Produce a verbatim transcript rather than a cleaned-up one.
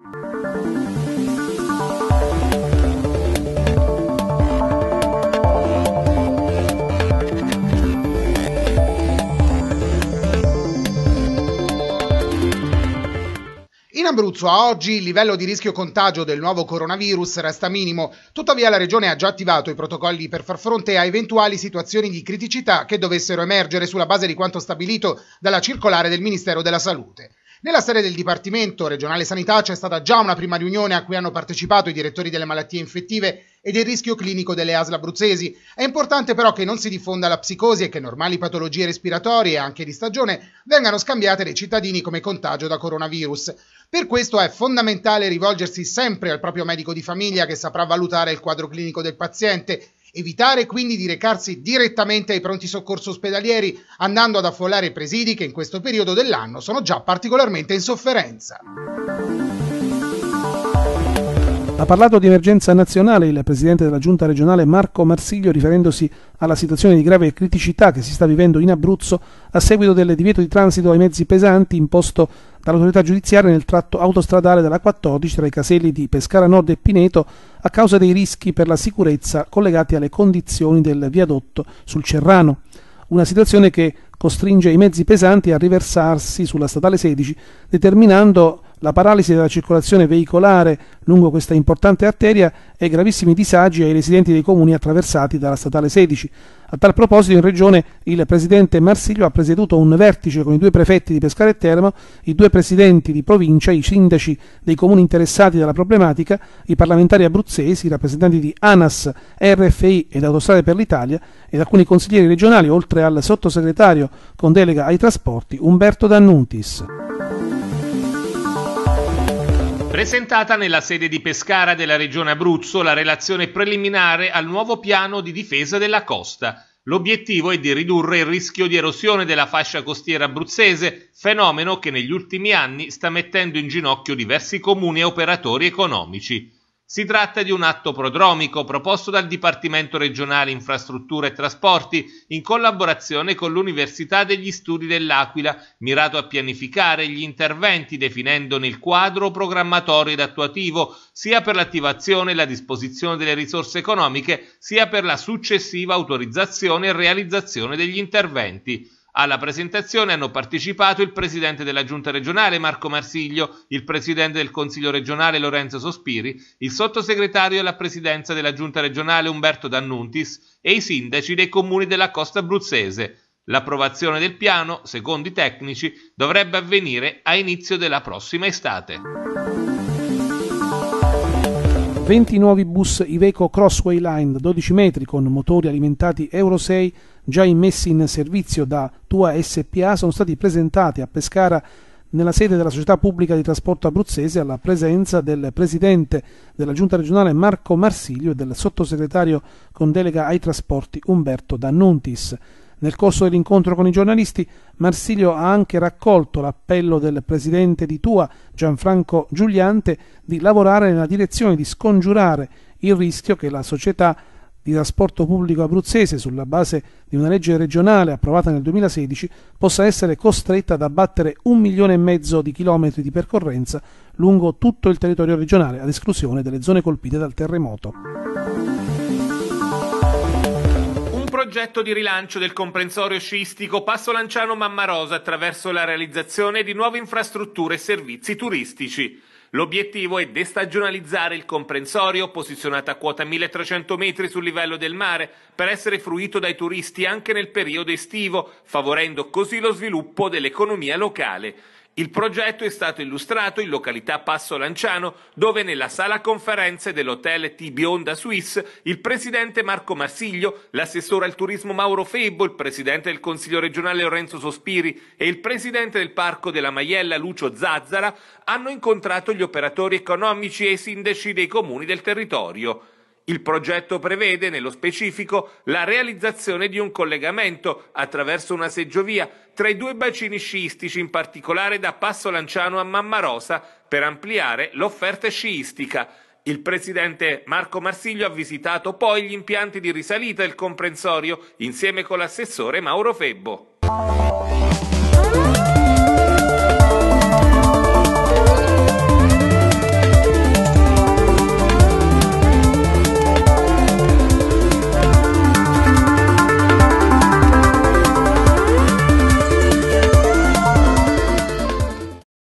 In Abruzzo a oggi il livello di rischio contagio del nuovo coronavirus resta minimo, tuttavia la regione ha già attivato i protocolli per far fronte a eventuali situazioni di criticità che dovessero emergere sulla base di quanto stabilito dalla circolare del Ministero della Salute. Nella sede del Dipartimento Regionale Sanità c'è stata già una prima riunione a cui hanno partecipato i direttori delle malattie infettive e del rischio clinico delle A S L abruzzesi. È importante però che non si diffonda la psicosi e che normali patologie respiratorie, anche di stagione, vengano scambiate dai cittadini come contagio da coronavirus. Per questo è fondamentale rivolgersi sempre al proprio medico di famiglia che saprà valutare il quadro clinico del paziente. Evitare quindi di recarsi direttamente ai pronti soccorso ospedalieri, andando ad affollare i presidi che in questo periodo dell'anno sono già particolarmente in sofferenza. Ha parlato di emergenza nazionale il presidente della giunta regionale Marco Marsiglio, riferendosi alla situazione di grave criticità che si sta vivendo in Abruzzo a seguito del divieto di transito ai mezzi pesanti imposto dall'autorità giudiziaria nel tratto autostradale della quattordici tra i caselli di Pescara Nord e Pineto a causa dei rischi per la sicurezza collegati alle condizioni del viadotto sul Cerrano. Una situazione che costringe i mezzi pesanti a riversarsi sulla statale sedici, determinando la paralisi della circolazione veicolare lungo questa importante arteria e gravissimi disagi ai residenti dei comuni attraversati dalla statale sedici. A tal proposito in regione il presidente Marsiglio ha presieduto un vertice con i due prefetti di Pescara e Teramo, i due presidenti di provincia, i sindaci dei comuni interessati dalla problematica, i parlamentari abruzzesi, i rappresentanti di ANAS, R F I ed Autostrade per l'Italia ed alcuni consiglieri regionali, oltre al sottosegretario con delega ai trasporti Umberto D'Annuntis. Presentata nella sede di Pescara della Regione Abruzzo la relazione preliminare al nuovo piano di difesa della costa. L'obiettivo è di ridurre il rischio di erosione della fascia costiera abruzzese, fenomeno che negli ultimi anni sta mettendo in ginocchio diversi comuni e operatori economici. Si tratta di un atto prodromico proposto dal Dipartimento Regionale Infrastrutture e Trasporti in collaborazione con l'Università degli Studi dell'Aquila, mirato a pianificare gli interventi definendone il quadro programmatorio ed attuativo sia per l'attivazione e la disposizione delle risorse economiche sia per la successiva autorizzazione e realizzazione degli interventi. Alla presentazione hanno partecipato il presidente della giunta regionale Marco Marsiglio, il presidente del consiglio regionale Lorenzo Sospiri, il sottosegretario alla presidenza della giunta regionale Umberto D'Annuntis e i sindaci dei comuni della costa abruzzese. L'approvazione del piano, secondo i tecnici, dovrebbe avvenire a inizio della prossima estate. venti nuovi bus Iveco Crossway Line da dodici metri con motori alimentati Euro sei già immessi in servizio da Tua S P A sono stati presentati a Pescara nella sede della Società Pubblica di Trasporto Abruzzese alla presenza del presidente della Giunta regionale Marco Marsiglio e del sottosegretario con delega ai trasporti Umberto D'Annuntis. Nel corso dell'incontro con i giornalisti, Marsiglio ha anche raccolto l'appello del presidente di Tua, Gianfranco Giuliante, di lavorare nella direzione di scongiurare il rischio che la società di trasporto pubblico abruzzese, sulla base di una legge regionale approvata nel duemilasedici, possa essere costretta ad abbattere un milione e mezzo di chilometri di percorrenza lungo tutto il territorio regionale, ad esclusione delle zone colpite dal terremoto. Progetto di rilancio del comprensorio sciistico Passo Lanciano Mammarosa attraverso la realizzazione di nuove infrastrutture e servizi turistici. L'obiettivo è destagionalizzare il comprensorio, posizionato a quota milletrecento metri sul livello del mare, per essere fruito dai turisti anche nel periodo estivo, favorendo così lo sviluppo dell'economia locale. Il progetto è stato illustrato in località Passo Lanciano, dove nella sala conferenze dell'hotel T Bionda Suisse il presidente Marco Marsiglio, l'assessore al turismo Mauro Febbo, il presidente del consiglio regionale Lorenzo Sospiri e il presidente del parco della Maiella Lucio Zazzara hanno incontrato gli operatori economici e i sindaci dei comuni del territorio. Il progetto prevede, nello specifico, la realizzazione di un collegamento attraverso una seggiovia tra i due bacini sciistici, in particolare da Passo Lanciano a Mammarosa, per ampliare l'offerta sciistica. Il presidente Marco Marsiglio ha visitato poi gli impianti di risalita del comprensorio insieme con l'assessore Mauro Febbo.